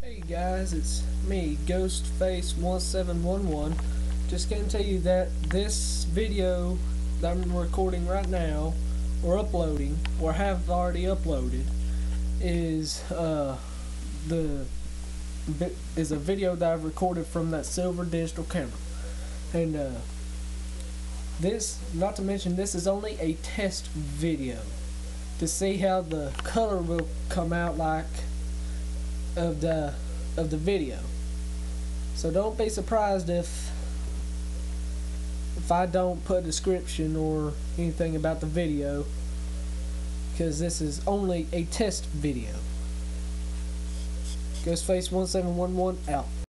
Hey guys, it's me, Ghostface1711. Just gonna tell you that this video that I'm recording right now, or uploading, or have already uploaded, is a video that I've recorded from that silver digital camera. And this, not to mention, this is only a test video to see how the color will come out like of the video. So don't be surprised if I don't put a description or anything about the video, because this is only a test video. Ghostface1711 out.